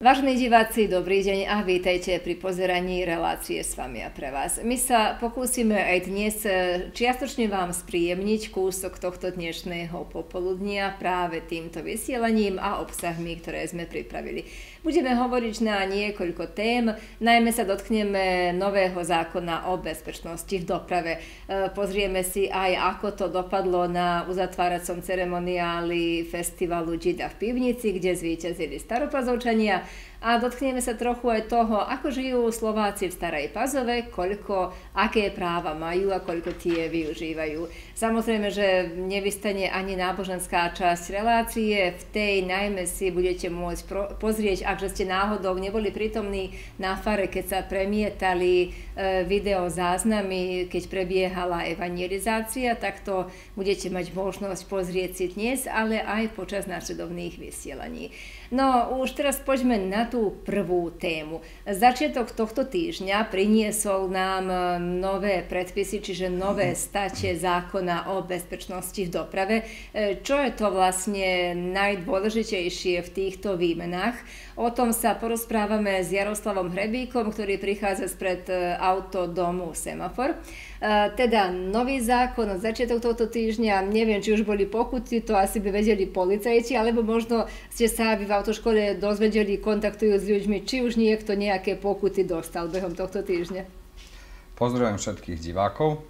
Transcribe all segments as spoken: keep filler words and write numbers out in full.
Vážení diváci, dobrý deň a vítajte pri pozeraní relácie s vami a pre vás. My sa pokúsime aj dnes čiastočne vám spríjemniť kúsok tohto dnešného popoludnia práve týmto vysielaním a obsahmi, ktoré sme pripravili. Budeme hovoriť na niekoľko tém, najmä sa dotkneme nového zákona o bezpečnosti v doprave. Pozrieme si aj, ako to dopadlo na uzatváracom ceremoniáli festivalu Džida v Pivnici, kde zvíťazili Staropazovčania. A dotkneme sa trochu aj toho, ako žijú Slováci v Starej Pazove, koľko, aké práva majú a koľko tie využívajú. Samozrejme, že nevystane ani náboženská časť relácie, v tej najmä si budete môcť pozrieť, ak ste náhodou neboli prítomní na fare, keď sa premietali e, video záznamy, keď prebiehala evangelizácia, tak to budete mať možnosť pozrieť si dnes, ale aj počas nasledovných vysielaní. No, už teraz poďme na tú prvú tému. Začiatok tohto týždňa priniesol nám nové predpisy, čiže nové state zákona o bezpečnosti v doprave. Čo je to vlastne najdôležitejšie v týchto výmenách? O tom sa porozprávame s Jaroslavom Hrebíkom, ktorý prichádza spred autodomu Semafor. Teda nový zákon, začiatok tohto týždňa, neviem, či už boli pokuty, to asi by vedeli policajti, alebo možno ste sa v autoškole dozvedeli, kontaktujú s ľuďmi, či už niekto nejaké pokuty dostal behom tohto týždňa. Pozdravujem všetkých divákov.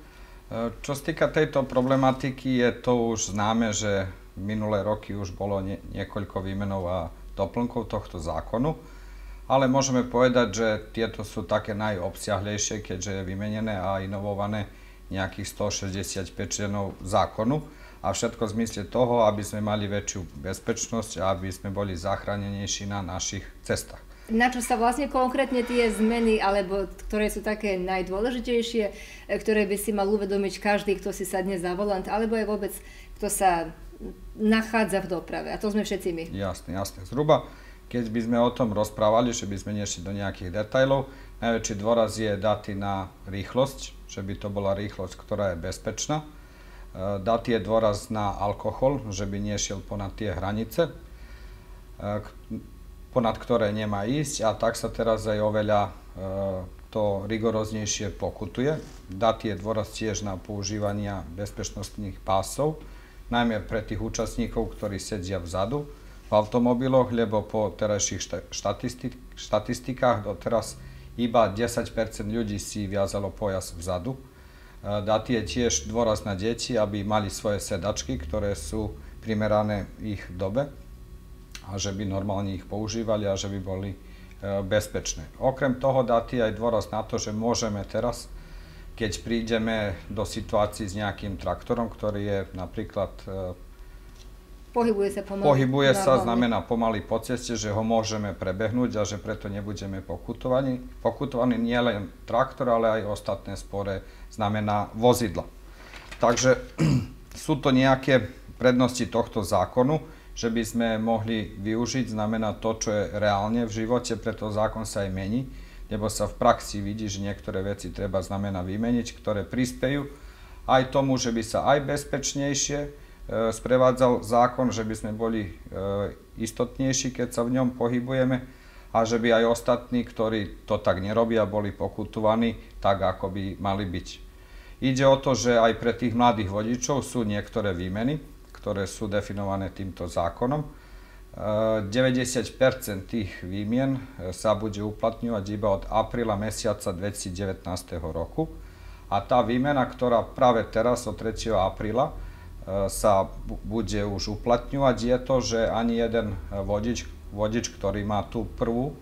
Čo sa týka tejto problematiky, je to už známe, že minulé roky už bolo nie, niekoľko výmenov a doplnkov tohto zákonu, ale môžeme povedať, že tieto sú také najobsiahlejšie, keďže je vymenené a inovované nejakých stošesťdesiatpäť členov zákonu a všetko v zmysle toho, aby sme mali väčšiu bezpečnosť a aby sme boli zachránenejší na našich cestách. Na čo sa vlastne konkrétne tie zmeny, alebo ktoré sú také najdôležitejšie, ktoré by si mal uvedomiť každý, kto si sadne za volant, alebo aj vôbec, kto sa nachádza v doprave. A to sme všetci my. Jasne, jasne. Zhruba, keď by sme o tom rozprávali, že by sme nešli do nejakých detailov, najväčší dôraz je datý na rýchlosť, že by to bola rýchlosť, ktorá je bezpečná. Datý je dôraz na alkohol, že by nešiel ponad tie hranice, ponad ktoré nemá ísť, a tak sa teraz aj oveľa to rigoróznejšie pokutuje. Datý je dôraz tiež na používanie bezpečnostných pásov, najmä pre tých účastníkov, ktorí sedia vzadu v automobiloch, lebo po terajších štatistik štatistikách doteraz iba desať percent ľudí si viazalo pojas vzadu. Datý je tiež dôraz na deti, aby mali svoje sedačky, ktoré sú primerané ich dobe a že by normálne ich používali a že by boli bezpečné. Okrem toho datý aj dôraz na to, že môžeme teraz, keď prídeme do situácií s nejakým traktorom, ktorý je napríklad Pohybuje sa pomaly. Pohybuje sa, znamená pomaly po ceste, že ho môžeme prebehnúť a že preto nebudeme pokutovaní. Pokutovaní nie len traktor, ale aj ostatné spore, znamená vozidla. Takže sú to nejaké prednosti tohto zákonu, že by sme mohli využiť, znamená to, čo je reálne v živote, preto zákon sa aj mení, lebo sa v praxi vidí, že niektoré veci treba znamená vymeniť, ktoré prispejú aj tomu, že by sa aj bezpečnejšie sprevádzal zákon, že by sme boli istotnejší, keď sa v ňom pohybujeme a že by aj ostatní, ktorí to tak nerobia, boli pokutovaní tak, ako by mali byť. Ide o to, že aj pre tých mladých vodičov sú niektoré výmeny, ktoré sú definované týmto zákonom. deväťdesiat percent tých výmien sa bude uplatňovať iba od apríla mesiaca dvetisícdevätnásť roku a tá výmena, ktorá práve teraz od tretieho apríla sa bude už uplatňovať, je to, že ani jeden vodič, vodič ktorý má tú prvú,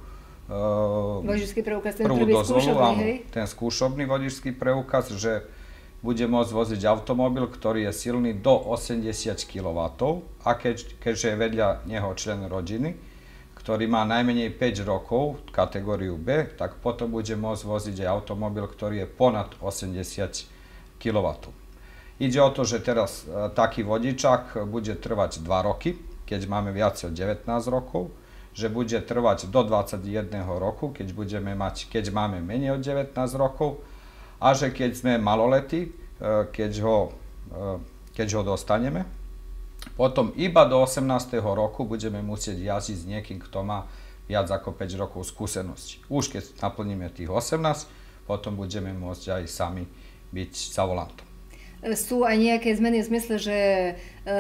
vodičský preukaz, ten prvú prvý dozvolu, skúšobný, áno, hej? ten skúšobný vodičský preukaz, že bude môcť voziť automobil, ktorý je silný do osemdesiat kilowattov a keď, keďže je vedľa neho člen rodiny, ktorý má najmenej päť rokov, kategóriu B, tak potom bude môcť voziť aj automobil, ktorý je ponad osemdesiat kilowattov. Ide o to, že teraz e, taký vodičák bude trvať dva roky, keď máme viac od devätnásť rokov, že bude trvať do dvadsaťjeden roku, keď, budeme mať, keď máme menej od devätnásť rokov, a že keď sme maloletí, e, keď, ho, e, keď ho dostaneme, potom iba do osemnásteho roku budeme musieť jazdiť s niekým, kto má viac ako päť rokov skúsenosti. Už keď naplníme tých osemnásť, potom budeme môcť aj sami byť za volantom. Sú aj nejaké zmeny v zmysle, že e,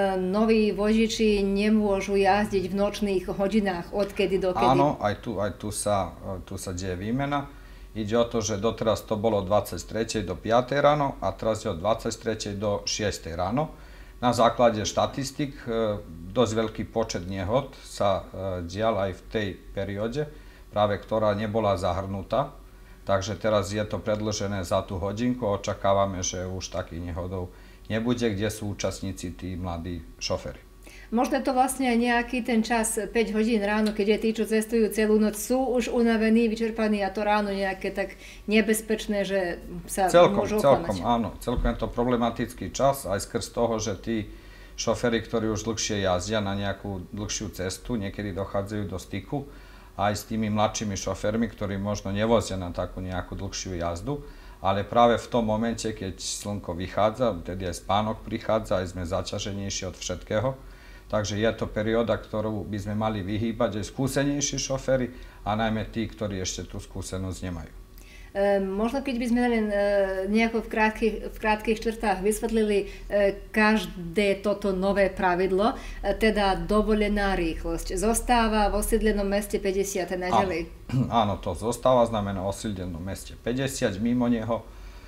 noví vodiči nemôžu jazdiť v nočných hodinách, odkedy do kedy? Áno, aj tu, aj tu, sa, tu sa deje výmena. Ide o to, že doteraz to bolo od dvadsiatej tretej do piatej ráno a teraz je od dvadsiatej tretej do šiestej ráno. Na základe štatistik e, dosť veľký počet nehod sa e, dial aj v tej perióde, práve ktorá nebola zahrnutá. Takže teraz je to predĺžené za tú hodinku a očakávame, že už takých nehodov nebude, kde sú účastníci tí mladí šoféri. Možno to vlastne aj nejaký ten čas, päť hodín ráno, keď tí, čo cestujú celú noc, sú už unavení, vyčerpaní a to ráno nejaké tak nebezpečné, že sa celkom, môžu oklamať. Celkom, oklamať. áno. Celkom je to problematický čas, aj skrz toho, že tí šoféri, ktorí už dlhšie jazdia na nejakú dlhšiu cestu, niekedy dochádzajú do styku aj s tými mladšími šoférmi, ktorí možno nevozia na takú nejakú dlhšiu jazdu, ale práve v tom momente, keď slnko vychádza, vtedy aj spánok prichádza, aj sme zaťaženejší od všetkého. Takže je to perióda, ktorú by sme mali vyhýbať aj skúsenejší šoféri a najmä tí, ktorí ešte tú skúsenosť nemajú. E, možno keď by sme len e, nejako v krátkych, v krátkych črtách vysvetlili e, každé toto nové pravidlo, e, teda dovolená rýchlosť. Zostáva v osídlenom meste päťdesiat a naďalej? Áno, áno, to zostáva, znamená v osídlenom meste päťdesiat, mimo neho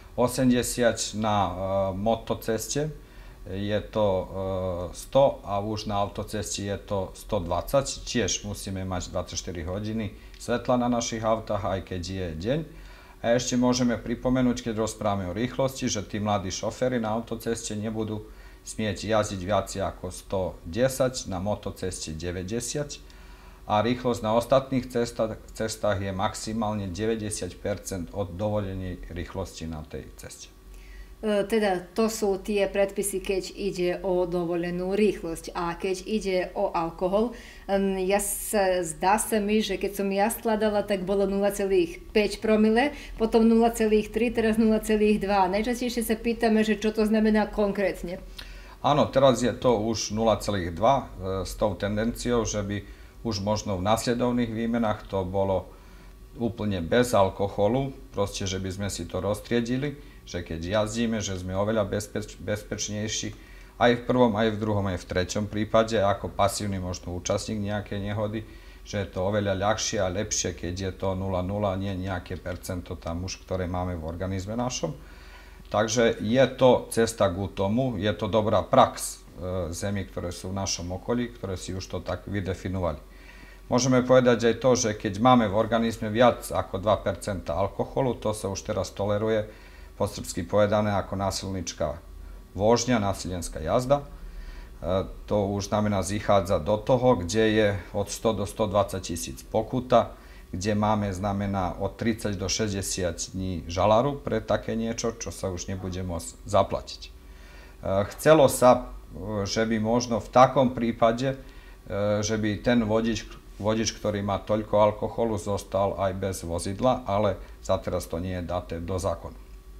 osemdesiat na e, motoceste. Je to e, sto a už na autoceste je to stodvadsať. Tiež musíme mať dvadsaťštyri hodiny svetla na našich autách, aj keď je deň. A ešte môžeme pripomenúť, keď rozprávame o rýchlosti, že tí mladí šoféri na autoceste nebudú smieť jazdiť viac ako sto desať, na motoceste deväťdesiat a rýchlosť na ostatných cestách, cestách je maximálne deväťdesiat percent od dovolenej rýchlosti na tej ceste. Teda to sú tie predpisy, keď ide o dovolenú rýchlosť. A keď ide o alkohol, ja sa, zdá sa mi, že keď som ja skladala, tak bolo nula celá päť promile, potom nula celá tri, teraz nula celá dva. Najčastejšie sa pýtame, že čo to znamená konkrétne. Áno, teraz je to už nula celá dva s tou tendenciou, že by už možno v nasledovných výmenách to bolo úplne bez alkoholu, proste, že by sme si to roztriedili, že keď jazdíme, že sme oveľa bezpeč, bezpečnejší aj v prvom, aj v druhom, aj v treťom prípade ako pasívny možno účastník nejakej nehody, že je to oveľa ľahšie a lepšie, keď je to nula celá nula, nie nejaké percento tam už, ktoré máme v organizme našom. Takže je to cesta k tomu, je to dobrá prax e, zemí, ktoré sú v našom okolí, ktoré si už to tak vydefinovali. Môžeme povedať aj to, že keď máme v organizme viac ako dva percentá alkoholu, to sa už teraz toleruje, po srbsky povedané ako násilničká vožňa, násilenská jazda. E, to už znamená zichádza do toho, kde je od sto do stodvadsať tisíc pokuta, kde máme znamená od tridsať do šesťdesiat dní žalaru pre také niečo, čo sa už nebude môcť zaplatiť. E, chcelo sa, že by možno v takom prípade, e, že by ten vodič, vodič, ktorý má toľko alkoholu, zostal aj bez vozidla, ale zateraz to nie je daté do zákona.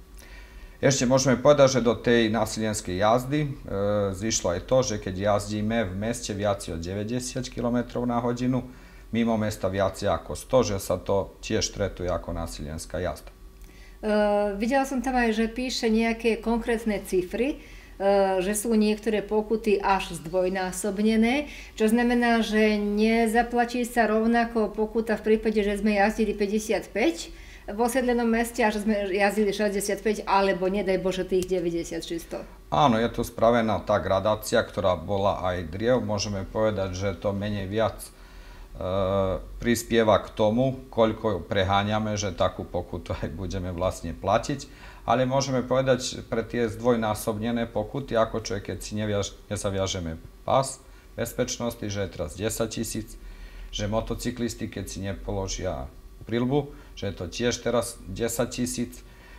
Ešte môžeme povedať, že do tej násilenskej jazdy e, zišlo aj to, že keď jazdíme v meste viac ako deväťdesiat kilometrov na hodinu, mimo mesta viac ako sto, že sa to tiež tretuje ako násilenská jazda. Uh, videla som tam aj, že píše nejaké konkrétne cifry, uh, že sú niektoré pokuty až zdvojnásobnené, čo znamená, že nezaplatí sa rovnako pokuta v prípade, že sme jazdili päťdesiatpäť v osídlenom meste a že sme jazdili šesťdesiatpäť, alebo nedaj Bože tých deväťdesiat či sto. Áno, je tu spravená tá gradácia, ktorá bola aj driev. Môžeme povedať, že to menej viac e, prispieva k tomu, koľko preháňame, že takú pokutu aj budeme vlastne platiť. Ale môžeme povedať pre tie zdvojnásobnené pokuty, ako čo je, keď si neviaž, nezaviažeme pás bezpečnosti, že je teraz desať tisíc, že motocyklisti, keď si nepoložia prilbu, že je to tiež teraz desať tisíc,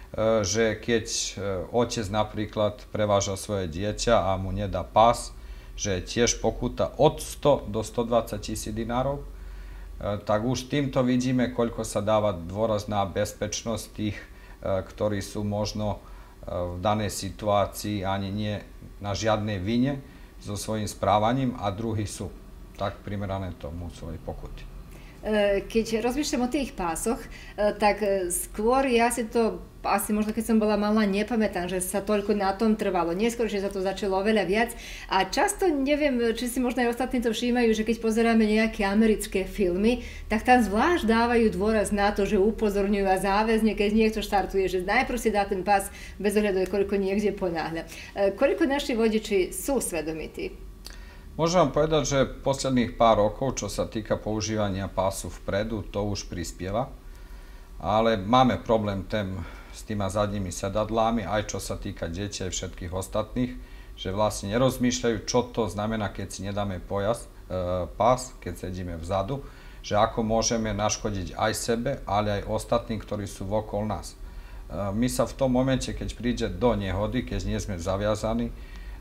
že keď otec napríklad preváža svoje dieťa a mu nedá pás, že je tiež pokuta od sto do stodvadsať tisíc dinárov, tak už týmto vidíme, koľko sa dáva dôraz na bezpečnosť tých, ktorí sú možno v danej situácii ani nie na žiadnej vine so svojím správaním a druhí sú tak primerané tomu svojej pokuty. Keď rozmýšľam o tých pásoch, tak skôr ja si to, asi možno keď som bola malá, nepamätám, že sa toľko na tom trvalo. Neskôr, že sa to začalo oveľa viac. A často, neviem, či si možno aj ostatní to všímajú, že keď pozeráme nejaké americké filmy, tak tam zvlášť dávajú dôraz na to, že upozorňujú a záväzne, keď niekto štartuje, že najprv si dá ten pás bez ohľadu, koľko niekde ponáhľa. Koľko naši vodiči sú svedomití? Môžem vám povedať, že posledných pár rokov, čo sa týka používania pásu vpredu, to už prispieva. Ale máme problém tém s týma zadnými sedadlami, aj čo sa týka detí aj všetkých ostatných, že vlastne nerozmýšľajú, čo to znamená, keď si nedáme pojas, e, pás, keď sedíme vzadu, že ako môžeme naškodiť aj sebe, ale aj ostatní, ktorí sú okolo nás. E, my sa v tom momente, keď príde do nehody, keď nie sme zaviazaní,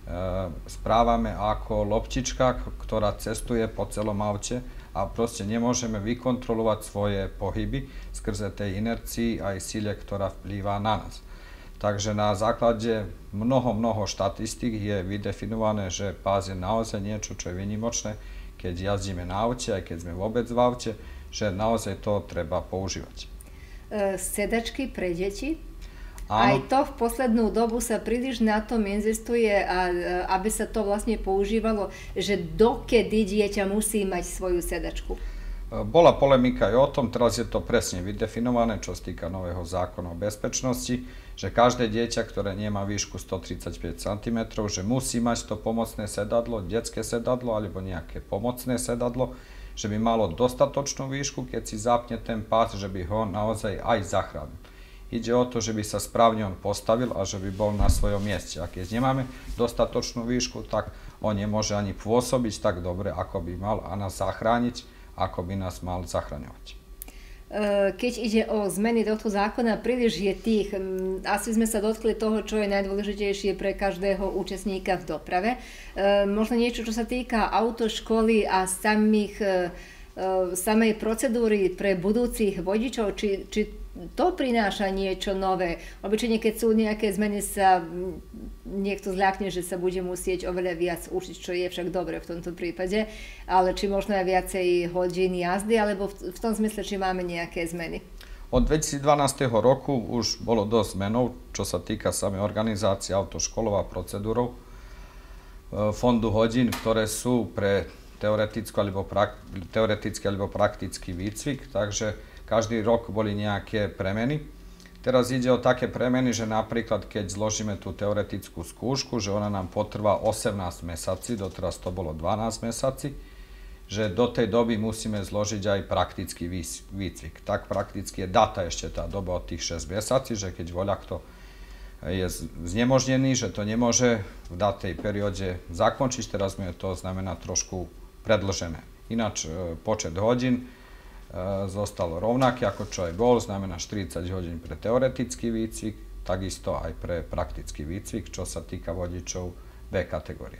správame ako loptička, ktorá cestuje po celom aute a proste nemôžeme vykontrolovať svoje pohyby skrze tej inercii aj sile, ktorá vplýva na nás. Takže na základe mnoho, mnoho štatistík je vydefinované, že pás je naozaj niečo, čo je výnimočné, keď jazdíme na aute, aj keď sme vôbec v aute, že naozaj to treba používať. Sedačky pre deti? Áno. Aj to v poslednú dobu sa príliš na tom investuje, a, aby sa to vlastne používalo, že dokedy dieťa musí mať svoju sedačku. Bola polemika aj o tom, teraz je to presne vydefinované, čo sa týka nového zákona o bezpečnosti, že každé dieťa, ktoré nemá výšku stotridsaťpäť centimetrov, že musí mať to pomocné sedadlo, detské sedadlo alebo nejaké pomocné sedadlo, že by malo dostatočnú výšku, keď si zapne ten pás, že by ho naozaj aj zachránil. Ide o to, že by sa správne on postavil a že by bol na svojom mieste. A keď nemáme dostatočnú výšku, tak on nemôže ani pôsobiť tak dobre, ako by mal a nás zachrániť, ako by nás mal zachraňovať. Keď ide o zmeny tohto zákona, príliš je tých, asi sme sa dotkli toho, čo je najdôležitejšie pre každého účastníka v doprave. Možno niečo, čo sa týka autoškoly a samých, samej procedúry pre budúcich vodičov, či, či to prináša niečo nové. Obyčajne, keď sú nejaké zmeny, sa niekto zľakne, že sa bude musieť oveľa viac učiť, čo je však dobre v tomto prípade, ale či možno aj viacej hodín jazdy, alebo v tom zmysle, či máme nejaké zmeny. Od dvetisícdvanásť roku už bolo dosť zmenov, čo sa týka samej organizácie autoškolov a procedúrov fondu hodín, ktoré sú pre teoretický alebo, prak, teoretický alebo praktický výcvik, takže každý rok boli nejaké premeny. Teraz ide o také premeny, že napríklad keď zložíme tú teoretickú skúšku, že ona nám potrvá osemnásť mesiací, doteraz to bolo dvanásť mesiací, že do tej doby musíme zložiť aj praktický výcvik. Tak prakticky je data ešte tá doba od tých šesť mesiací, že keď voľakto je znemožnený, že to nemôže v datej perióde zakončiť, teraz mu je to znamená trošku predĺžené. Ináč počet hodín zostalo rovnaké, ako čo aj bol, znamená štyridsať hodín pre teoretický výcvik, takisto aj pre praktický výcvik, čo sa týka vodičov B kategórie.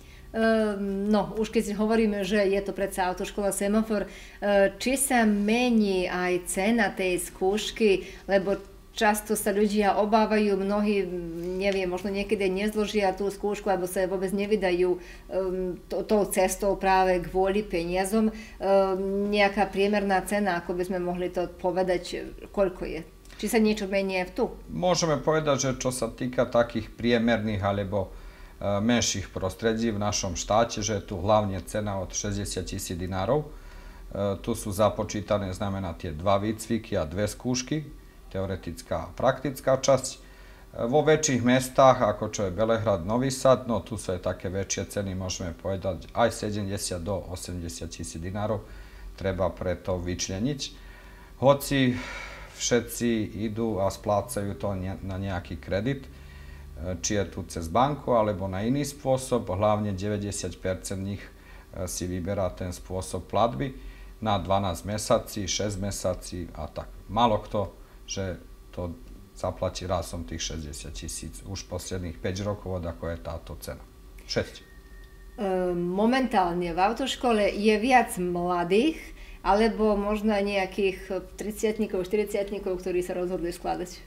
No, už keď hovoríme, že je to predsa autoškola Semafor, či sa mení aj cena tej skúšky, lebo často sa ľudia obávajú, mnohí, neviem, možno niekedy nezložia tú skúšku, alebo sa vôbec nevydajú um, to, tou cestou práve kvôli peniazom. Um, nejaká priemerná cena, ako by sme mohli to povedať, koľko je? Či sa niečo mení aj tu? Môžeme povedať, že čo sa týka takých priemerných alebo uh, menších prostredí v našom štáte, že je tu hlavne cena od šesťdesiat tisíc dinárov. Uh, tu sú započítané, znamená tie dva výcviky a dve skúšky, teoretická a praktická časť. Vo väčších mestách, ako čo je Belehrad, Nový Sad, no tu sú aj také väčšie ceny, môžeme povedať aj sedemdesiat do osemdesiat tisíc dinárov, treba preto vyčleniť. Hoci všetci idú a splácajú to na nejaký kredit, či je tu cez banku alebo na iný spôsob, hlavne deväťdesiat percent nich si vyberá ten spôsob platby na dvanásť mesiací, šesť mesiací a tak. Málo kto že to zaplatí razom tých šesťdesiat tisíc už posledných päť rokov, od ako je táto cena. šesť. Momentálne v autoškole je viac mladých, alebo možno nejakých tridsiatnikov, štyridsiatnikov, ktorí sa rozhodli skladať?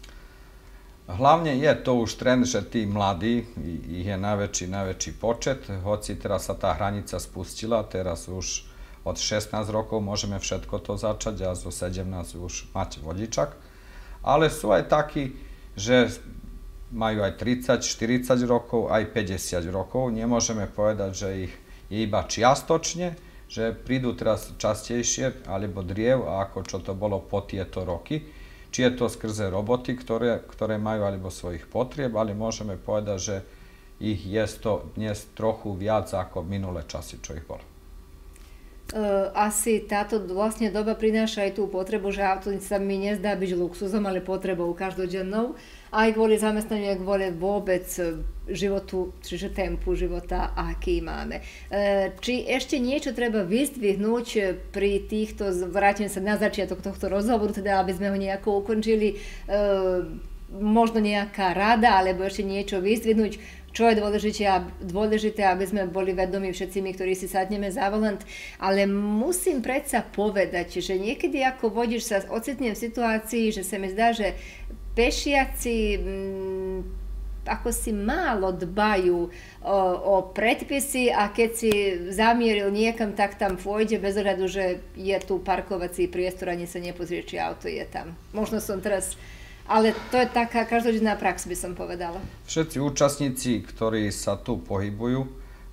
Hlavne je to už trend, že tí mladí, ich je najväčší, najväčší počet, hoci teraz sa tá hranica spustila, teraz už od šestnásť rokov môžeme všetko to začať a zo sedemnásť už mať vodičak. Ale sú aj takí, že majú aj tridsať, štyridsať rokov, aj päťdesiat rokov. Nemôžeme povedať, že ich je iba čiastočne, že prídu teraz častejšie alebo driev, ako čo to bolo po tieto roky. Či je to skrze roboty, ktoré, ktoré majú, alebo svojich potrieb, ale môžeme povedať, že ich je to dnes trochu viac ako minulé časy, čo ich bolo. Asi táto vlastne doba prináša aj tú potrebu, že auto sa mi nezdá byť luxuzom, ale potrebou každodennou, aj kvôli zamestnaniu, aj kvôli vôbec životu, čiže tempu života, aký máme. Či ešte niečo treba vyzdvihnúť pri týchto, vrátim sa na začiatok tohto rozhovoru, teda aby sme ho nejako ukončili, možno nejaká rada, alebo ešte niečo vyzdvihnúť, čo je dôležité, dôležité, aby sme boli vedomí všetci my, ktorí si sadneme za volant. Ale musím predsa povedať, že niekedy ako vodič sa ocitnem v situácii, že sa mi zdá, že pešiaci mm, ako si málo dbajú o, o predpisy a keď si zamieril niekam, tak tam pôjde bez ohľadu, že je tu parkovací priestor, ani sa nepozrie, či auto je tam. Možno som teraz... Ale to je taká každodenná prax, by som povedala. Všetci účastníci, ktorí sa tu pohybujú,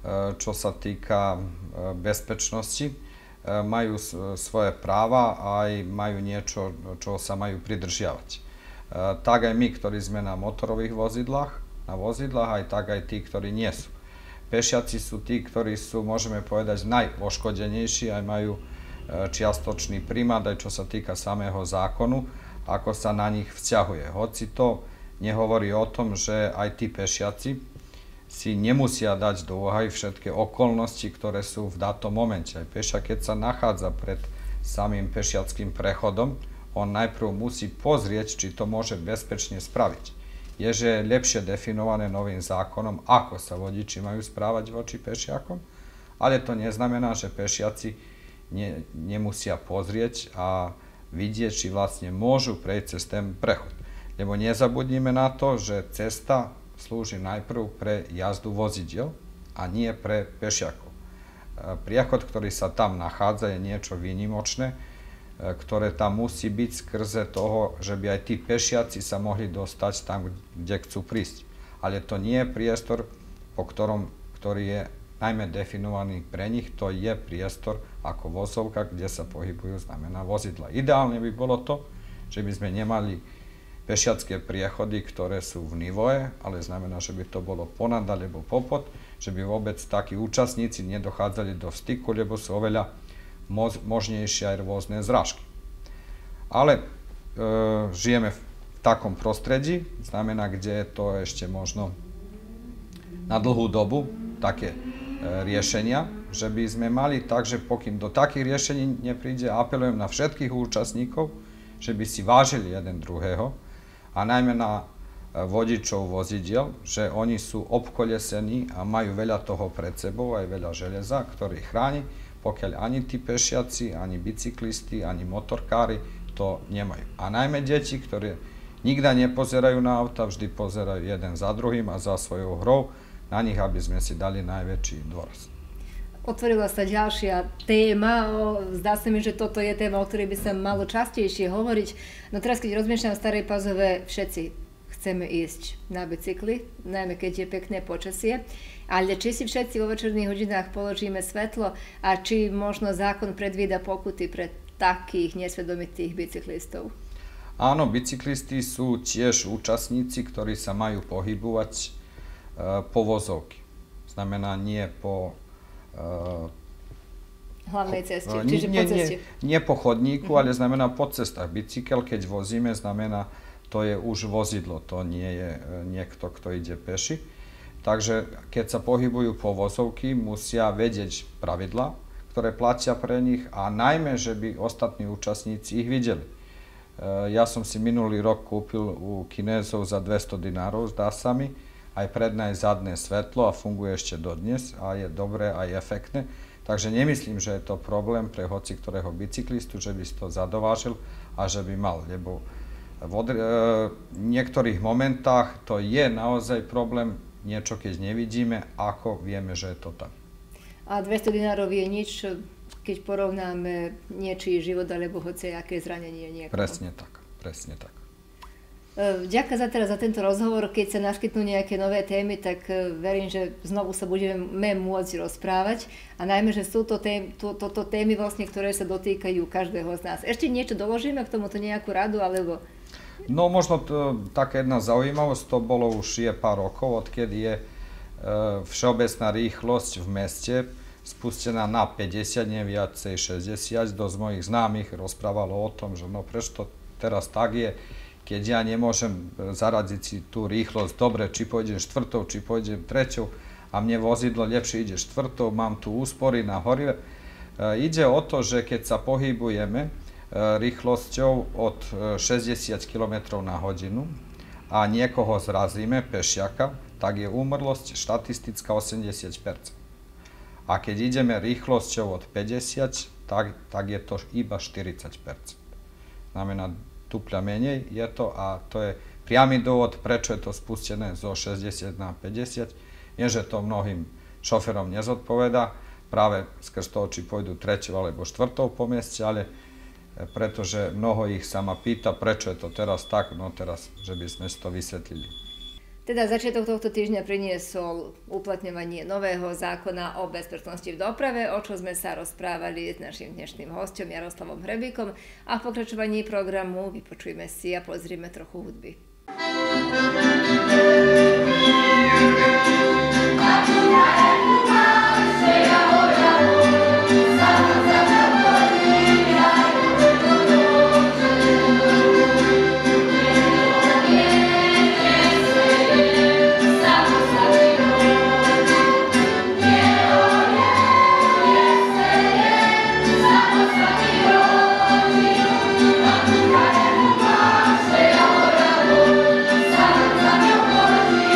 čo sa týka bezpečnosti, majú svoje práva a aj majú niečo, čo sa majú pridržiavať. Tak aj my, ktorí sme na motorových vozidlách, na vozidlách, aj tak aj tí, ktorí nie sú. Pešiaci sú tí, ktorí sú, môžeme povedať, najoškodenejší, aj majú čiastočný primát, aj čo sa týka samého zákonu, ako sa na nich vzťahuje. Hoci to nehovorí o tom, že aj tí pešiaci si nemusia dať do úvahy všetky okolnosti, ktoré sú v datom momente. Aj pešiak, keď sa nachádza pred samým pešiackým prechodom, on najprv musí pozrieť, či to môže bezpečne spraviť. Je, že je lepšie definované novým zákonom, ako sa vodiči majú správať voči pešiakom, ale to neznamená, že pešiaci ne, nemusia pozrieť a vidieť, či vlastne môžu prejsť cez ten prechod. Lebo nezabudnime na to, že cesta slúži najprv pre jazdu vozidiel a nie pre pešiakov. Priechod, ktorý sa tam nachádza, je niečo výnimočné, ktoré tam musí byť skrze toho, že by aj tí pešiaci sa mohli dostať tam, kde chcú prísť. Ale to nie je priestor, po ktorom, ktorý je najmä definovaný pre nich, to je priestor ako vozovka, kde sa pohybujú znamená vozidla. Ideálne by bolo to, že by sme nemali pešiacké priechody, ktoré sú v nivoje, ale znamená, že by to bolo ponad alebo popod, že by vôbec takí účastníci nedochádzali do styku, lebo sú oveľa mož, možnejšie aj rôzne zrážky. Ale e, žijeme v takom prostredí, znamená, kde je to ešte možno na dlhú dobu také riešenia, že by sme mali tak, že pokým do takých riešení nepríde, apelujem na všetkých účastníkov, že by si vážili jeden druhého a najmä na vodičov vozidiel, že oni sú obkolesení a majú veľa toho pred sebou, aj veľa železa, ktorý chráni, pokiaľ ani tí pešiaci, ani bicyklisti, ani motorkári to nemajú. A najmä deti, ktoré nikda nepozerajú na auta, vždy pozerajú jeden za druhým a za svojou hrou, na nich, aby sme si dali najväčší dôraz. Otvorila sa ďalšia téma. Zdá sa mi, že toto je téma, o ktorej by sa malo častejšie hovoriť. No teraz, keď rozmýšľam v Starej Pazove, všetci chceme ísť na bicykli, najmä keď je pekné počasie. Ale či si všetci vo večerných hodinách položíme svetlo a či možno zákon predvída pokuty pre takých nesvedomitých bicyklistov? Áno, bicyklisti sú tiež účastníci, ktorí sa majú pohybovať po vozovky. Znamená nie po hlavnej ceste, uh, čiže nie, po ceste. Nie, nie po chodníku, uh-huh. ale znamená po cestách. Bicykel, keď vozíme, znamená, to je už vozidlo, to nie je niekto, kto ide peši. Takže keď sa pohybujú po vozovky, musia vedieť pravidlá, ktoré platia pre nich a najmä, že by ostatní účastníci ich videli. Ja som si minulý rok kúpil u Kinézov za dvesto dinárov, zdá sa mi, aj predné, aj zadné svetlo a funguje ešte dodnes a je dobré aj efektné. Takže nemyslím, že je to problém pre hoci ktorého bicyklistu, že by si to zadovážil a že by mal, lebo v od, e, niektorých momentách to je naozaj problém, niečo keď nevidíme, ako vieme, že je to tak. A dvesto dinárov je nič, keď porovnáme niečí život alebo hociaké zranenie niekoho. Presne tak, presne tak. Ďakujem za teraz za tento rozhovor. Keď sa naskytnú nejaké nové témy, tak verím, že znovu sa budeme môcť rozprávať. A najmä, že sú to témy, to, to, to témy vlastne, ktoré sa dotýkajú každého z nás. Ešte niečo doložíme k tomuto nejakú radu, alebo... No možno to, taká jedna zaujímavosť, to bolo už je pár rokov, odkedy je e, všeobecná rýchlosť v meste spustená na päťdesiat, nie viacej šesťdesiat. Dosť mojich známych rozprávalo o tom, že no prečo to teraz tak je, keď ja nemôžem zaradiť si tú rýchlosť, dobre, či pôjdem štvrtou, či pôjdem treťou a mne vozidlo lepšie ide štvrtou, mám tu úspory na horive. E, ide o to, že keď sa pohybujeme e, rýchlosťou od šesťdesiat kilometrov na hodinu a niekoho zrazíme, pešiaka, tak je úmrlosť štatistická osemdesiat percent. A keď ideme rýchlosťou od päťdesiat, tak, tak je to iba štyridsať percent. Znamená, tupľa menej je to a to je priamy dôvod, prečo je to spustené zo šesťdesiat na päťdesiat. Nie, že to mnohým šoferom nezodpovedá, práve skrz toho, či pôjdu treťou alebo štvrtou po mieste, ale pretože mnoho ich sa ma pýta, prečo je to teraz tak, no teraz, že by sme si to vysvetlili. Teda začiatok tohto týždňa priniesol uplatňovanie nového zákona o bezpečnosti v doprave, o čo sme sa rozprávali s našim dnešným hosťom Jaroslavom Hrebíkom a v pokračovaní programu vypočujme si a pozrime trochu hudby. Thank you.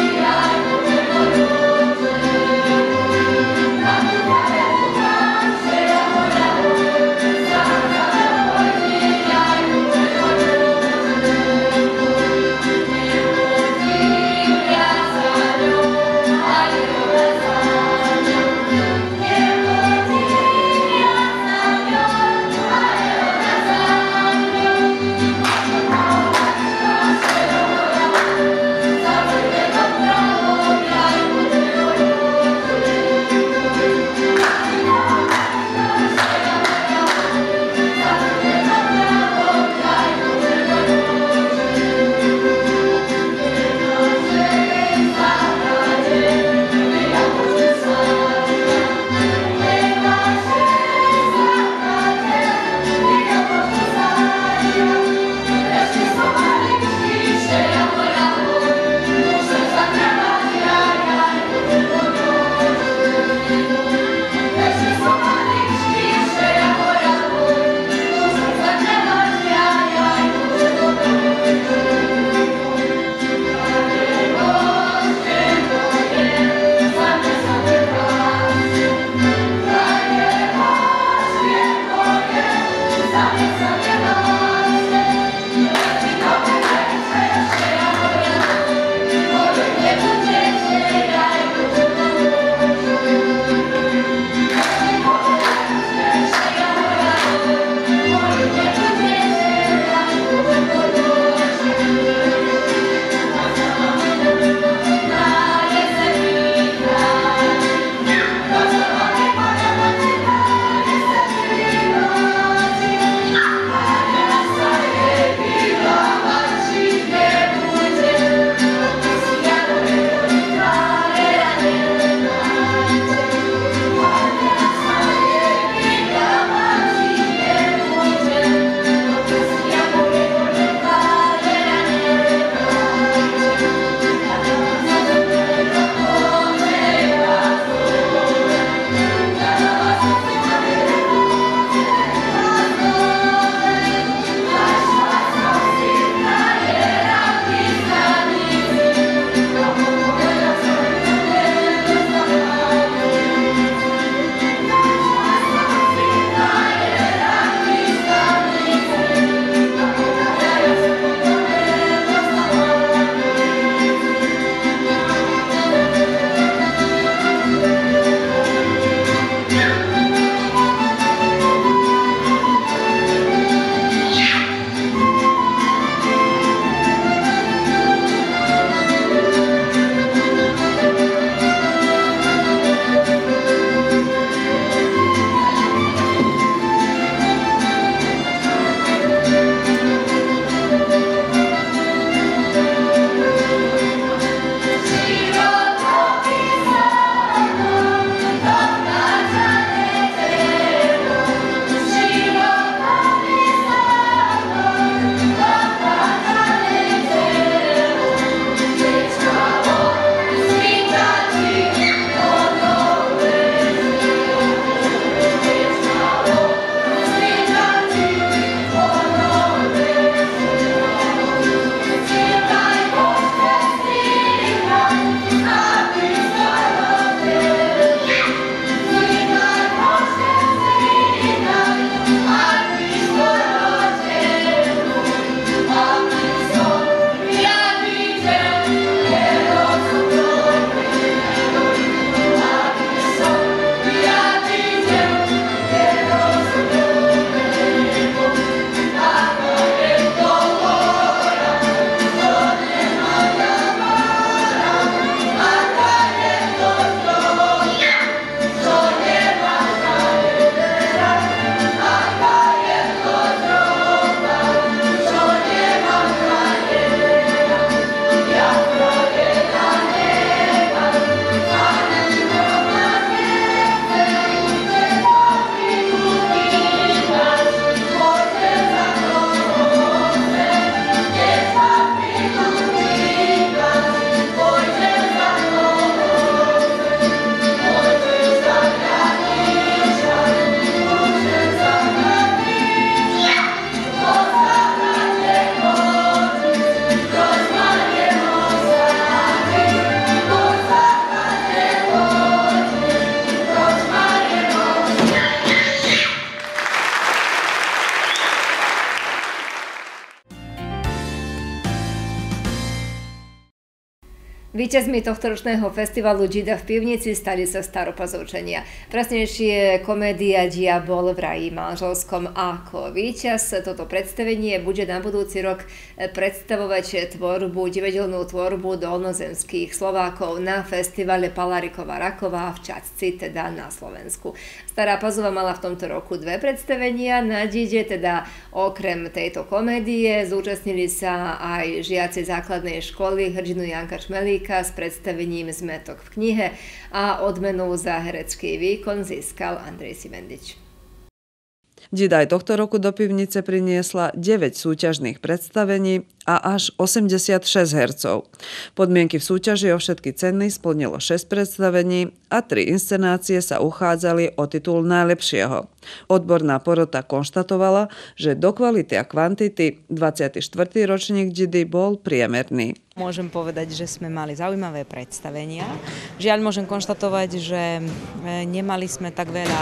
Víťazmi tohtoročného festivalu Džida v pivnici stali sa staropazovčania. Presnejšie komédia Diabol v raji manželskom. Ako víťaz toto predstavenie bude na budúci rok predstavovať tvorbu, divadelnú tvorbu dolnozemských Slovákov na festivale Palárikova Raková v Čadci, teda na Slovensku. Stará Pazova mala v tomto roku dve predstavenia. Na Džide teda okrem tejto komédie zúčastnili sa aj žiaci základnej školy hrdinu Janka Čmelíka s predstavením Zmetok v knihe a odmenu za herecký výkon získal Andrej Simendič. Džida aj tohto roku do pivnice priniesla deväť súťažných predstavení a až osemdesiatšesť hercov. Podmienky v súťaži o všetky ceny splnilo šesť predstavení a tri inscenácie sa uchádzali o titul najlepšieho. Odborná porota konštatovala, že do kvality a kvantity dvadsiaty štvrtý ročník Džidy bol priemerný. Môžem povedať, že sme mali zaujímavé predstavenia. Žiaľ, môžem konštatovať, že nemali sme tak veľa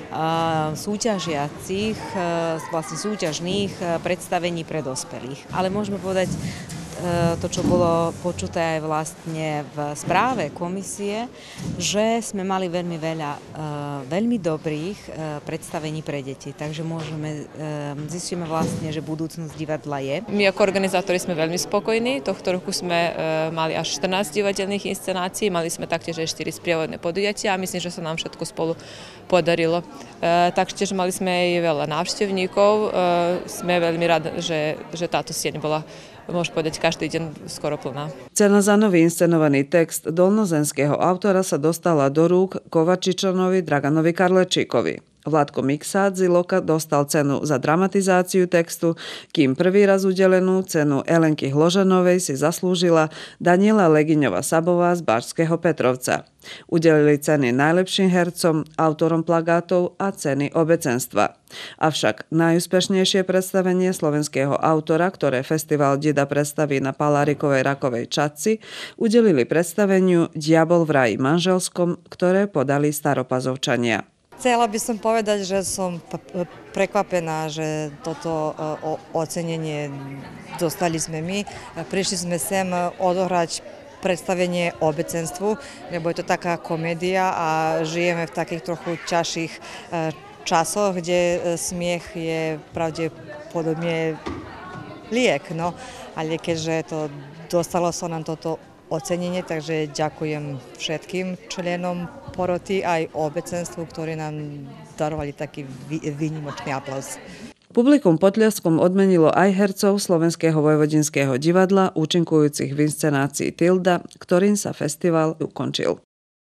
súťažiacich, vlastne súťažných predstavení pre dospelých. Ale môžeme povedať, to, čo bolo počuté aj vlastne v správe komisie, že sme mali veľmi veľa veľmi dobrých predstavení pre deti. Takže môžeme, zistíme vlastne, že budúcnosť divadla je. My ako organizátori sme veľmi spokojní. Tohto roku sme mali až štrnásť divadelných inscenácií, mali sme taktiež aj štyri sprievodné podujatia a myslím, že sa nám všetko spolu podarilo. Taktiež mali sme aj veľa návštevníkov. Sme veľmi radi, že, že táto sieň bola, môžem povedať, každý deň skoro plná. Cena za nový inscenovaný text dolnozenského autora sa dostala do rúk Kovačičanovi Draganovi Karlečíkovi. Vládko Miksádzi Loka dostal cenu za dramatizáciu textu, kým prvý raz udelenú cenu Elenky Hložanovej si zaslúžila Daniela Legiňová-Sabová z Bašského Petrovca. Udelili ceny najlepším hercom, autorom plagátov a ceny obecenstva. Avšak najúspešnejšie predstavenie slovenského autora, ktoré festival Džida predstaví na Palárikovej Rakovej Čadci, udelili predstaveniu Diabol v raji manželskom, ktoré podali staropazovčania. Chcela by som povedať, že som prekvapená, že toto ocenenie dostali sme my. Prišli sme sem odohrať predstavenie obecenstvu, lebo je to taká komédia a žijeme v takých trochu ťažších časoch, kde smiech je pravdepodobne liek. No. Ale keďže to dostalo sa nám toto ocenenie, takže ďakujem všetkým členom poroty aj obecenstvu, ktorí nám darovali taký výnimočný aplauz. Publikum potľaskom odmenilo aj hercov Slovenského vojvodinského divadla, účinkujúcich v inscenácii Tilda, ktorým sa festival ukončil.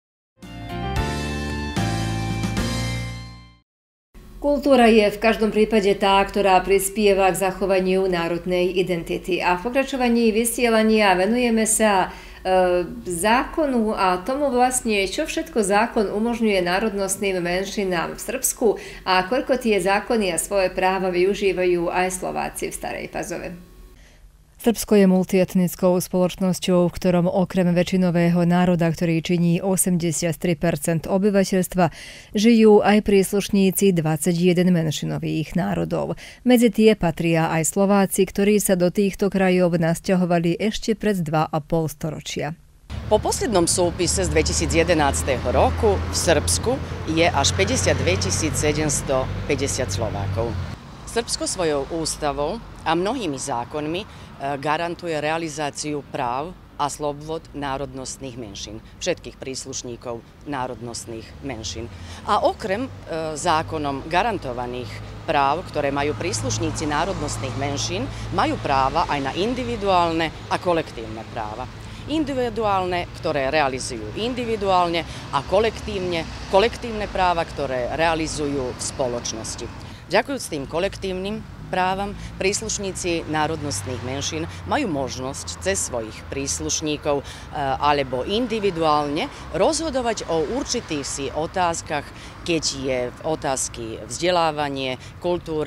Kultúra je v každom prípade tá, ktorá prispieva k zachovaniu národnej identity. A v pokračovaní vysielania venujeme sa e, zákonu a tomu vlastne, čo všetko zákon umožňuje národnostným menšinám v Srbsku a koľko tie zákony a svoje práva využívajú aj Slováci v Starej Pazove. Srbsko je multietnickou spoločnosťou, v ktorom okrem väčšinového národa, ktorý činí osemdesiattri percent obyvateľstva, žijú aj príslušníci dvadsaťjeden menšinových národov. Medzi tie patria aj Slováci, ktorí sa do týchto krajov nasťahovali ešte pred dva a pol storočia. Po poslednom súpise z dvetisícjedenásť roku v Srbsku je až päťdesiatdvetisícsedemstopäťdesiat Slovákov. Srbsko svojou ústavou a mnohými zákonmi garantuje realizáciu práv a slobod národnostných menšín, všetkých príslušníkov národnostných menšín. A okrem e, zákonom garantovaných práv, ktoré majú príslušníci národnostných menšín, majú práva aj na individuálne a kolektívne práva. Individuálne, ktoré realizujú individuálne a kolektívne, kolektívne práva, ktoré realizujú v spoločnosti. Ďakujúc tým kolektívnym právam, príslušníci národnostných menšín majú možnosť cez svojich príslušníkov alebo individuálne rozhodovať o určitých si otázkach, keď je otázky vzdelávanie, kultúra,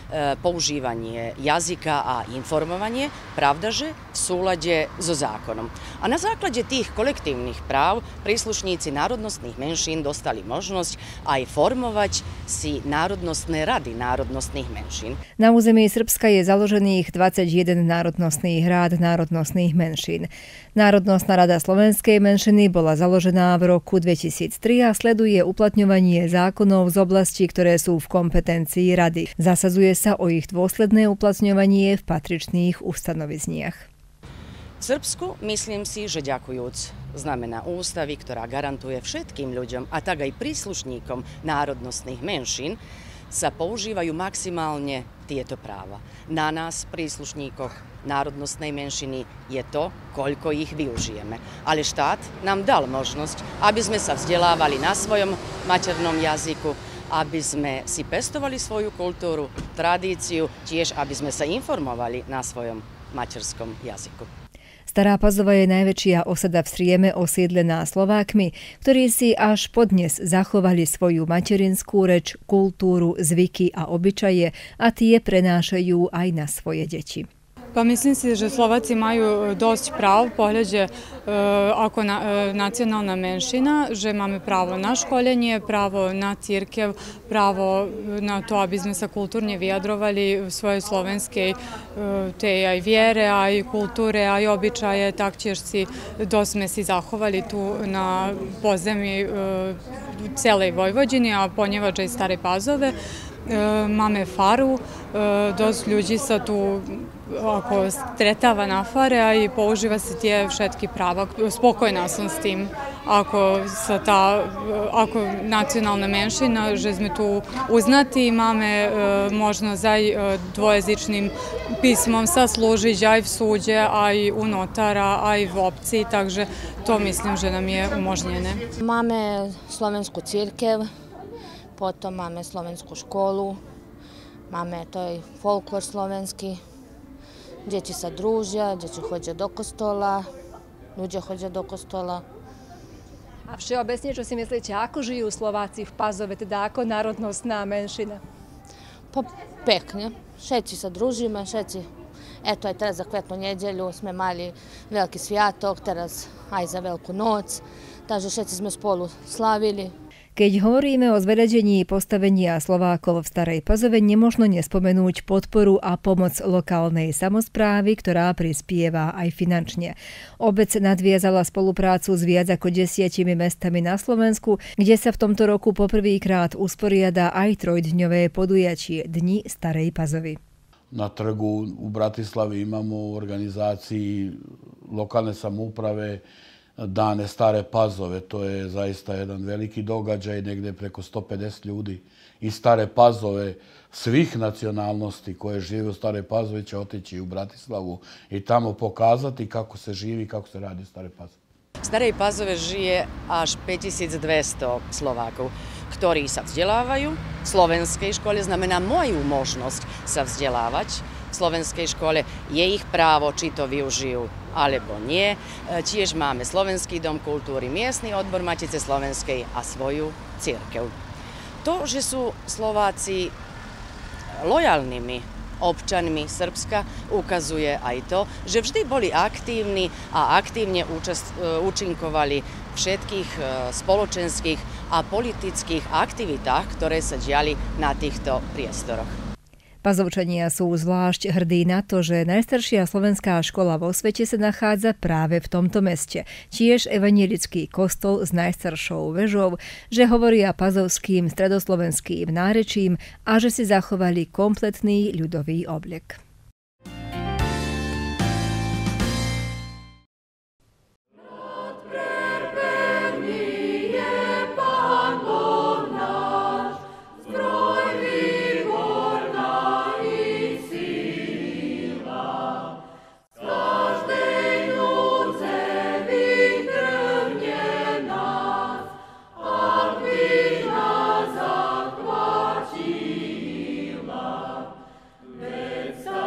používanie jazyka a informovanie, pravdaže v súlade so zákonom. A na základe tých kolektívnych práv príslušníci národnostných menšín dostali možnosť aj formovať si národnostné rady národnostných menšín. Na území Srbska je založených dvadsaťjeden národnostných rád národnostných menšín. Národnostná rada slovenskej menšiny bola založená v roku dvetisíctri a sleduje uplatňovanie zákonov z oblastí, ktoré sú v kompetencii rady. Zasadzuje sa o ich dôsledné uplatňovanie v patričných ustanovizniach. V Srbsku myslím si, že ďakujúc znamená ústavy, ktorá garantuje všetkým ľuďom a tak aj príslušníkom národnostných menšín, sa používajú maximálne tieto práva. Na nás, príslušníkoch národnostnej menšiny, je to, koľko ich využijeme. Ale štát nám dal možnosť, aby sme sa vzdelávali na svojom maternom jazyku, aby sme si pestovali svoju kultúru, tradíciu, tiež aby sme sa informovali na svojom materskom jazyku. Stará Pazova je najväčšia osada v Srieme osídlená Slovákmi, ktorí si až podnes zachovali svoju materinskú reč, kultúru, zvyky a obyčaje a tie prenášajú aj na svoje deti. Pa mislim si, že Slovaci imaju dość prav pohľadže ako na, nacionalna menšina, že máme pravo na školjenje, pravo na cirkev, pravo na to, aby sme sa kulturne vyjadrovali v svojej slovenskej tej aj vjere, aj kulture, aj običaje, taktiež si dosť sme si zachovali tu na pozemí celej Vojvodine, a ponieważ aj Stare Pazove. Máme faru, dosť ľudí sa tu ako stretáva na fare a i používa se tie všetky práva. Spokojná som s tým, ako sa tá, ako nacionalna menšina, že sme tu uznati, máme možnosť aj dvojezičným písmom sa slúžiť aj v súde, aj u notara, aj v obci, takže to myslím, že nám je umožnené. Máme slovenskú cirkev, potom máme slovenskú školu, máme to aj folklor slovenský, deti sa družia, deti chodia do kostola, ľudia chodia do kostola. A všeobecne, čo si myslíte, ako žijú Slováci v Pazove, teda ako národnostná menšina? Pa pekne, všetci sa družíme, všetci. Eto aj teraz za Kvetnu nedeľu sme mali veľký sviatok, teraz aj za Veľkú noc, takže všetci sme spolu slavili. Keď hovoríme o zveľaďení postavenia Slovákov v Starej Pazove, nemožno nespomenúť podporu a pomoc lokálnej samosprávy, ktorá prispieva aj finančne. Obec nadviazala spoluprácu s viac ako desiatimi mestami na Slovensku, kde sa v tomto roku poprvýkrát usporiada aj trojdňové podujatie Dni Starej Pazovy. Na trgu u Bratislavi imamo u organizaciji lokalne samouprave Dane Stare Pazove. To je zaista jedan veliki događaj, negdje preko sto pedeset ljudi iz Stare Pazove, svih nacionalnosti koje žive u Stare Pazove će otići u Bratislavu i tamo pokazati kako se živi, kako se radi u Stare Pazove. V Starej Pazove žije až päťtisícdvesto Slovákov, ktorí sa vzdelávaju. V slovenskej škole znamená majú možnosť sa vzdelávať. V slovenskej škole je ich právo, či to využijú alebo nie. Tiež máme Slovenský dom kultúry, miestny odbor Matice slovenskej a svoju cirkev. To, že sú Slováci lojalnými občanmi Srbska, ukazuje aj to, že vždy boli aktívni a aktívne účast, účinkovali v všetkých spoločenských a politických aktivitách, ktoré sa diali na týchto priestoroch. Pazovčania sú zvlášť hrdí na to, že najstaršia slovenská škola vo svete sa nachádza práve v tomto meste. Tiež evanjelický kostol s najstaršou vežou, že hovoria pazovským stredoslovenským nárečím a že si zachovali kompletný ľudový oblek. So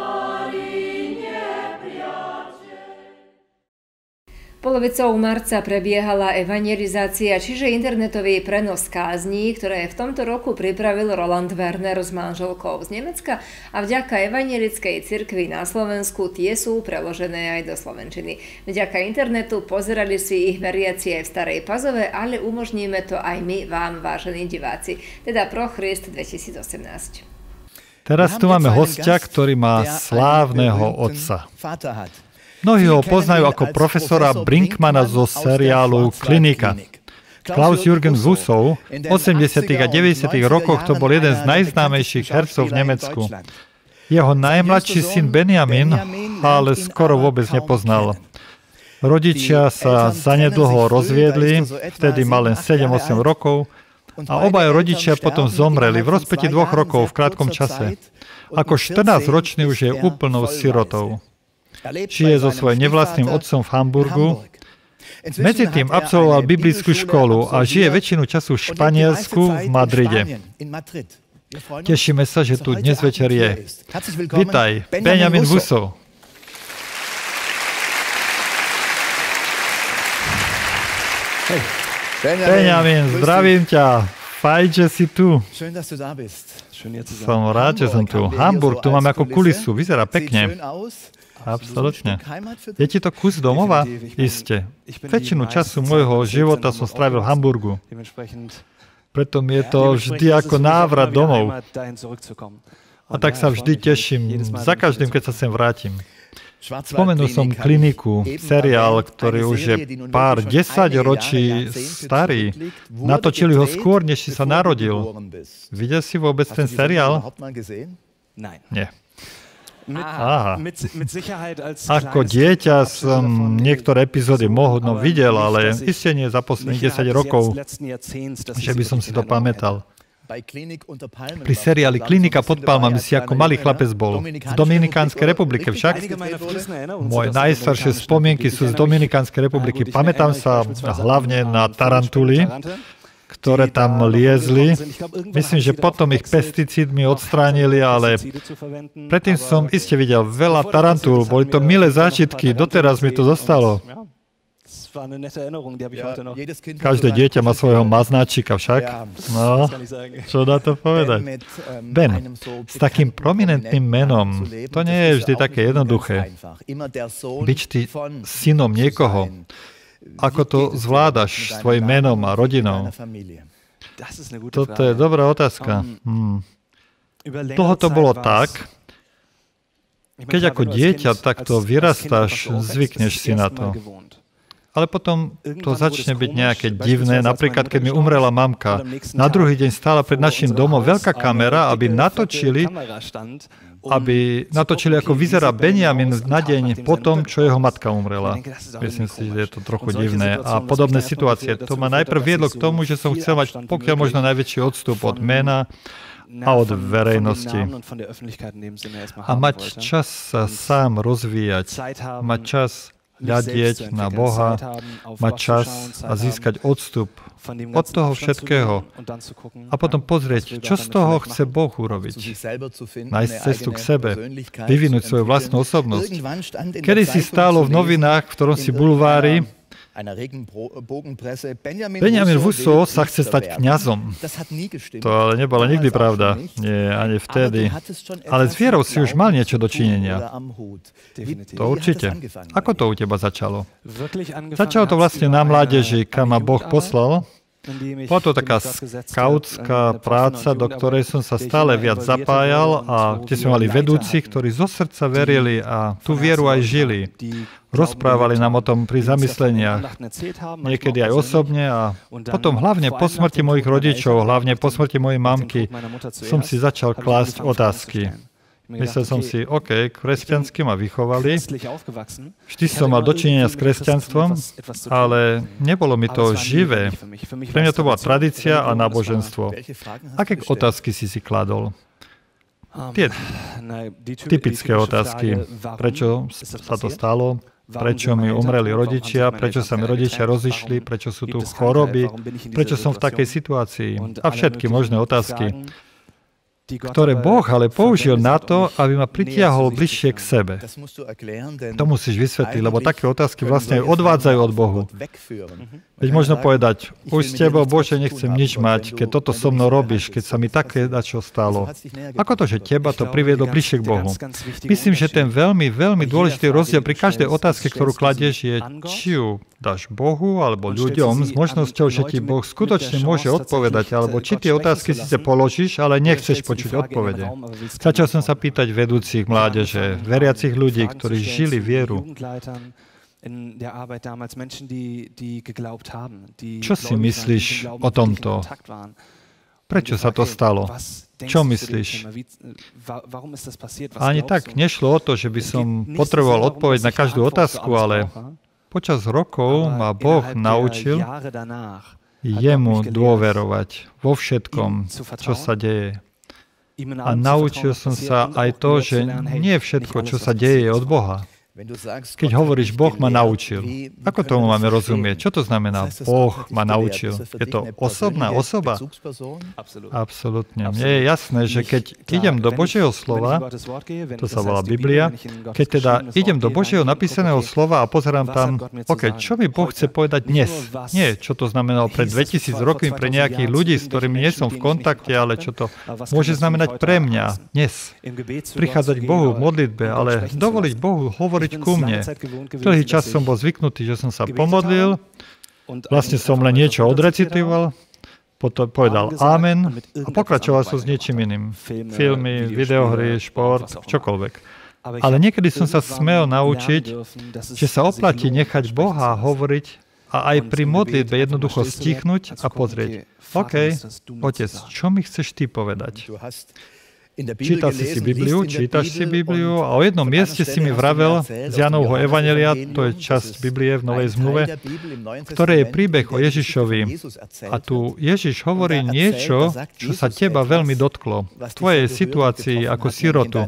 Polovicou marca prebiehala evangelizácia, čiže internetový prenos kázní, ktoré v tomto roku pripravil Roland Werner s manželkou z Nemecka a vďaka evangelickej cirkvi na Slovensku tie sú preložené aj do slovenčiny. Vďaka internetu pozerali si ich veriaci aj v Starej Pazove, ale umožníme to aj my vám, vážení diváci, teda Pro Christ dvetisícosemnásť. Teraz tu máme hostia, ktorý má slávneho otca. Mnohí ho poznajú ako profesora Brinkmana zo seriálu Klinika. Klaus-Jürgen Wusow v osemdesiatych a deväťdesiatych rokoch to bol jeden z najznámejších hercov v Nemecku. Jeho najmladší syn Benjamin ale skoro vôbec nepoznal. Rodičia sa zanedlho rozviedli, vtedy mal len sedem osem rokov a obaja rodičia potom zomreli v rozpäti dvoch rokov v krátkom čase. Ako štrnásťročný už je úplnou sirotou. Žije so svojím nevlastným otcom v Hamburgu. Medzi tým absolvoval biblickú školu a žije väčšinu času v Španielsku v Madride. Tešíme sa, že tu dnes večer je. Vitaj, Benjamin Wusow. Benjamin, zdravím ťa. Fajn, že si tu. Som rád, že som tu. Hamburg, tu máme ako kulisu. Vyzerá pekne. Absolutne. Je ti to kus domova? Isté. Väčšinu času môjho života som strávil v Hamburgu. Preto mi je to vždy ako návrat domov. A tak sa vždy teším za každým, keď sa sem vrátim. Spomenul som Kliniku, seriál, ktorý už je pár desaťročí starý. Natočili ho skôr, než si sa narodil. Videl si vôbec ten seriál? Nie. Aha. Ako dieťa som niektoré epizódy možno videl, ale isté nie za posledných desať rokov, že by som si to pamätal. Pri seriáli Klinika pod palmami si ako malý chlapec bol. V Dominikánskej republike však. Moje najstaršie spomienky sú z Dominikánskej republiky. Pamätám sa hlavne na tarantuly, ktoré tam liezli. Myslím, že potom ich pesticídmi odstránili, ale predtým som iste videl veľa tarantul. Boli to milé zážitky, doteraz mi to zostalo. Každé dieťa má svojho maznáčika však. No, čo dá to povedať? Ben, s takým prominentným menom, to nie je vždy také jednoduché. Byť ty synom niekoho, ako to zvládaš s tvojim menom a rodinou? Toto je dobrá otázka. Hmm. Dlho to bolo tak, keď ako dieťa takto vyrastáš, zvykneš si na to. Ale potom to začne byť nejaké divné. Napríklad, keď mi umrela mamka, na druhý deň stála pred našim domom veľká kamera, aby natočili, aby natočili, ako vyzerá Benjamin na deň po tom, čo jeho matka umrela. Myslím si, že je to trochu divné. A podobné situácie. To ma najprv viedlo k tomu, že som chcel mať pokiaľ možno najväčší odstup od mena a od verejnosti. A mať čas sa sám rozvíjať. Mať čas hľadieť na Boha, mať čas a získať odstup od toho všetkého a potom pozrieť, čo z toho chce Boh urobiť. Nájsť cestu k sebe, vyvinúť svoju vlastnú osobnosť. Kedy si stálo v novinách, v ktorom si bulvári, Benjamin Wusow sa chce stať kňazom. To ale nebola nikdy pravda. Nie, ani vtedy. Ale s vierou si už mal niečo dočinenia. To určite. Ako to u teba začalo? Začalo to vlastne na mládeži, kam ma Boh poslal. Bola to taká skautská práca, do ktorej som sa stále viac zapájal a kde sme mali vedúci, ktorí zo srdca verili a tú vieru aj žili. Rozprávali nám o tom pri zamysleniach, niekedy aj osobne a potom hlavne po smrti mojich rodičov, hlavne po smrti mojej mamky, som si začal klásť otázky. Myslel som si, OK, kresťansky ma vychovali, vždy som mal dočinenia s kresťanstvom, ale nebolo mi to živé. Pre mňa to bola tradícia a náboženstvo. Aké otázky si si kladol? Tie typické otázky. Prečo sa to stalo? Prečo mi umreli rodičia? Prečo sa mi rodičia rozišli? Prečo sú tu choroby? Prečo som v takej situácii? A všetky možné otázky. ktoré Boh ale použil na to, aby ma pritiahol bližšie k sebe. To musíš vysvetliť, lebo také otázky vlastne odvádzajú od Bohu. Veď možno povedať, už s tebou, Bože, nechcem nič mať, keď toto so mnou robíš, keď sa mi také dačo stalo. Ako to, že teba to priviedlo bližšie k Bohu? Myslím, že ten veľmi, veľmi dôležitý rozdiel pri každej otázke, ktorú kladieš, je, či ju dáš Bohu alebo ľuďom s možnosťou, že ti Boh skutočne môže odpovedať, alebo či tie otázky síce položíš, ale nechceš počuť odpovede. Začal som sa pýtať vedúcich mládeže, veriacich ľudí, ktorí žili vieru. Čo si myslíš o tomto? Prečo sa to stalo? Čo myslíš? Ani tak nešlo o to, že by som potreboval odpoveď na každú otázku, ale počas rokov ma Boh naučil jemu dôverovať vo všetkom, čo sa deje. A naučil som sa aj to, že nie všetko, čo sa deje, je od Boha. Keď hovoríš, Boh ma naučil, ako tomu máme rozumieť? Čo to znamená, Boh ma naučil? Je to osobná osoba? Absolútne. Mne je jasné, že keď idem do Božieho slova, to sa volá Biblia, keď teda idem do Božieho napísaného slova a pozerám tam, OK, čo mi Boh chce povedať dnes? Nie, čo to znamenalo pred dvetisíc rokmi pre nejakých ľudí, s ktorými nie som v kontakte, ale čo to môže znamenať pre mňa dnes. Prichádzať k Bohu v modlitbe, ale dovoliť Bohu hovoriť ku mne. Dlhý čas som bol zvyknutý, že som sa pomodlil, vlastne som len niečo odrecitoval, potom povedal amen a pokračoval som s niečím iným. Filmy, videohry, šport, čokoľvek. Ale niekedy som sa smel naučiť, že sa oplatí nechať Boha hovoriť a aj pri modlitbe jednoducho stichnúť a pozrieť. OK, Otec, čo mi chceš ty povedať? Čítal si si Bibliu, čítaš si Bibliu a o jednom mieste si mi vravel z Jánovho evanjelia, to je časť Biblie v Novej zmluve, v ktorej je príbeh o Ježišovi. A tu Ježiš hovorí niečo, čo sa teba veľmi dotklo. V tvojej situácii ako sirotu.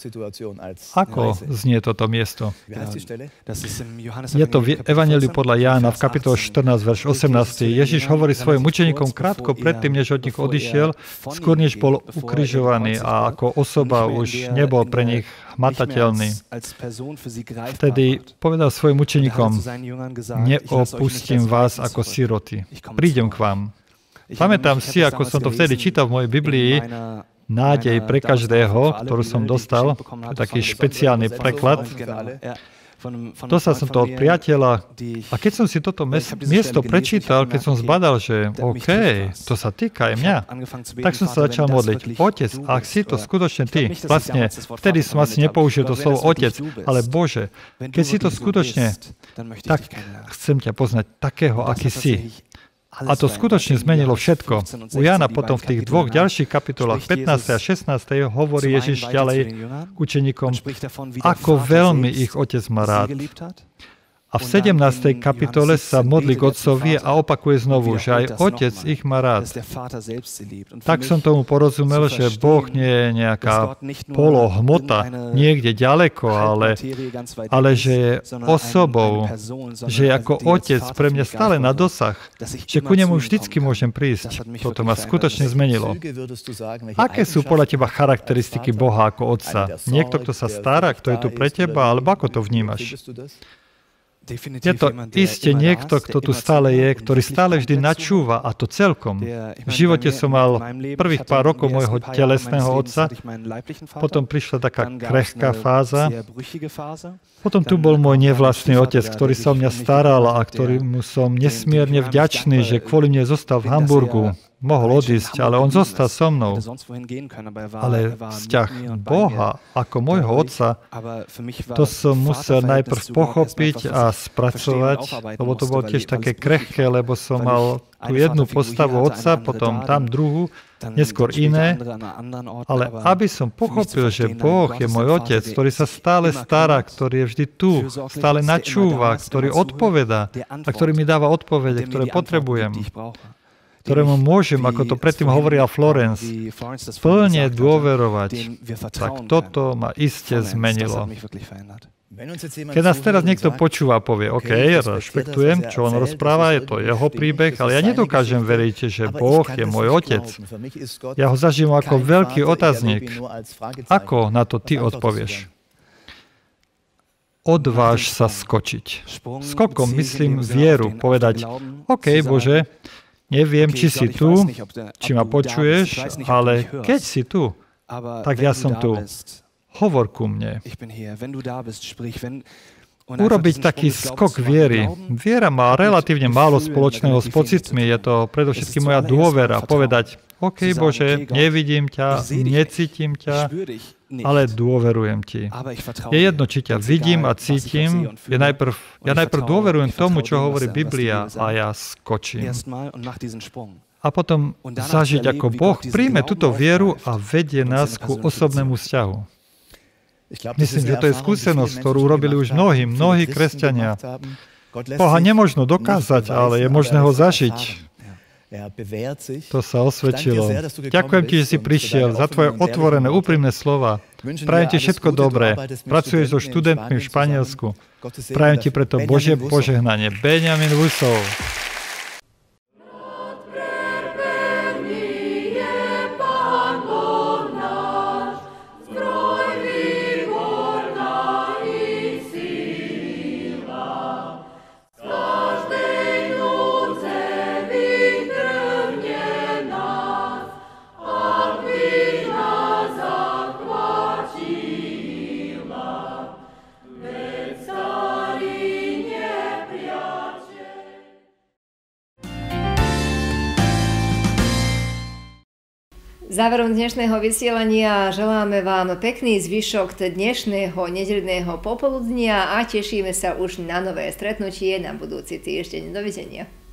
Ako znie toto miesto? Je to v evanjeliu podľa Jána v kapitole štrnásť, verš osemnásť. Ježiš hovorí svojim učeníkom krátko predtým, než od nich odišiel, skôr než bol ukrižovaný a ako osoba už nebol pre nich hmatateľný. Vtedy povedal svojim učeníkom, neopustím vás ako siroty, prídem k vám. Pamätám si, ako som to vtedy čítal v mojej Biblii, nádej pre každého, ktorú som dostal, taký špeciálny preklad. Dostal som to od priateľa a keď som si toto miesto prečítal, keď som zbadal, že OK, to sa týka aj mňa, tak som sa začal modliť. Otec, ak si to skutočne ty, vlastne vtedy som asi nepoužil to slovo Otec, ale Bože, keď si to skutočne, tak chcem ťa poznať takého, aký si. A to skutočne zmenilo všetko. U Jána potom v tých dvoch ďalších kapitolách, pätnástej a šestnástej hovorí Ježiš ďalej učeníkom, ako veľmi ich Otec má rád. A v sedemnástej kapitole sa modlí k Otcovi a opakuje znovu, že aj Otec ich má rád. Tak som tomu porozumel, že Boh nie je nejaká polohmota niekde ďaleko, ale, ale že je osobou, že je ako Otec pre mňa stále na dosah, že ku nemu vždycky môžem prísť. Toto ma skutočne zmenilo. Aké sú podľa teba charakteristiky Boha ako Otca? Niekto, kto sa stará, kto je tu pre teba, alebo ako to vnímaš? Je to iste niekto, kto tu stále je, ktorý stále vždy načúva, a to celkom. V živote som mal prvých pár rokov môjho telesného otca, potom prišla taká krehká fáza, potom tu bol môj nevlastný otec, ktorý sa o mňa staral a ktorýmu som nesmierne vďačný, že kvôli mne zostal v Hamburgu. Mohol odísť, ale on zostal so mnou. Ale vzťah Boha ako môjho otca, to som musel najprv pochopiť a spracovať, lebo to bolo tiež také krehké, lebo som mal tú jednu postavu otca, potom tam druhú, neskôr iné. Ale aby som pochopil, že Boh je môj otec, ktorý sa stále stará, ktorý je vždy tu, stále načúva, ktorý odpovedá a ktorý mi dáva odpovede, ktoré potrebujem, ktorému môžem, ako to predtým hovorila Florence, plne dôverovať, tak toto ma iste zmenilo. Keď nás teraz niekto počúva a povie, OK, rešpektujem, čo on rozpráva, je to jeho príbeh, ale ja nedokážem veriť, že Boh je môj otec. Ja ho zažívam ako veľký otáznik. Ako na to ty odpovieš? Odváž sa skočiť. Skokom myslím vieru, povedať, OK, Bože, neviem, či si tu, či ma počuješ, ale keď si tu, tak ja som tu. Hovor ku mne. Urobiť taký skok viery. Viera má relatívne málo spoločného s pocitmi. Je to predovšetkým moja dôvera. Povedať, OK, Bože, nevidím ťa, necítim ťa, ale dôverujem ti. Je jedno, či ťa vidím a cítim. Je najprv, ja najprv dôverujem tomu, čo hovorí Biblia, a ja skočím. A potom zažiť, ako Boh príjme túto vieru a vedie nás ku osobnému vzťahu. Myslím, že to je skúsenosť, ktorú urobili už mnohí, mnohí kresťania. Boha nemožno dokázať, ale je možné ho zažiť. To sa osvedčilo. Ďakujem ti, že si prišiel, za tvoje otvorené, úprimné slova. Prajem ti všetko dobré. Pracuješ so študentmi v Španielsku. Prajem ti preto Božie požehnanie. Benjamin Husov. Záverom dnešného vysielania želáme vám pekný zvyšok dnešného nedeľného popoludnia a tešíme sa už na nové stretnutie na budúci týždeň. Dovidenia.